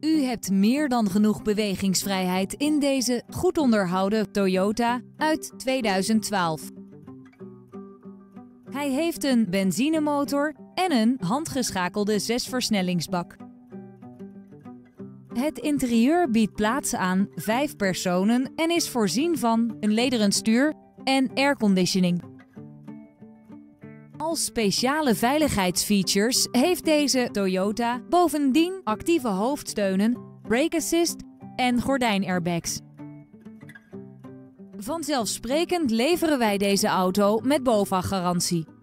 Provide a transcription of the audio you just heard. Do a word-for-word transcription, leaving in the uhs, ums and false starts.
U hebt meer dan genoeg bewegingsvrijheid in deze goed onderhouden Toyota uit tweeduizend twaalf. Hij heeft een benzinemotor en een handgeschakelde zesversnellingsbak. Het interieur biedt plaats aan vijf personen en is voorzien van een lederen stuur en airconditioning. Als speciale veiligheidsfeatures heeft deze Toyota bovendien actieve hoofdsteunen, brake assist en gordijnairbags. Vanzelfsprekend leveren wij deze auto met BOVAG-garantie.